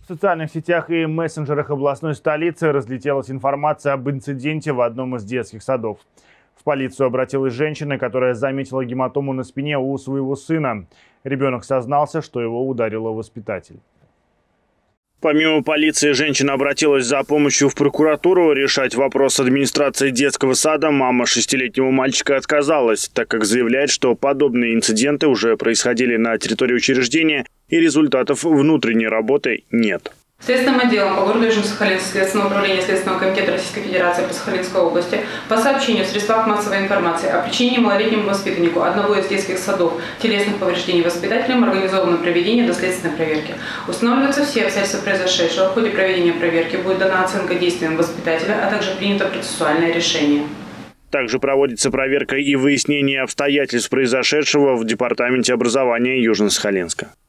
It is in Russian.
В социальных сетях и мессенджерах областной столицы разлетелась информация об инциденте в одном из детских садов. В полицию обратилась женщина, которая заметила гематому на спине у своего сына. Ребенок сознался, что его ударила воспитатель. Помимо полиции, женщина обратилась за помощью в прокуратуру. Решать вопрос администрации детского сада мама шестилетнего мальчика отказалась, так как заявляет, что подобные инциденты уже происходили на территории учреждения и результатов внутренней работы нет. Следственным отделом по городу Южно-Сахалинск Следственного управления Следственного комитета Российской Федерации по Сахалинской области по сообщению в средствах массовой информации о причинении малолетнему воспитаннику одного из детских садов телесных повреждений воспитателем организовано проведение доследственной проверки. Устанавливаются все обстоятельства произошедшего. В ходе проведения проверки будет дана оценка действиям воспитателя, а также принято процессуальное решение. Также проводится проверка и выяснение обстоятельств произошедшего в Департаменте образования Южно-Сахалинска.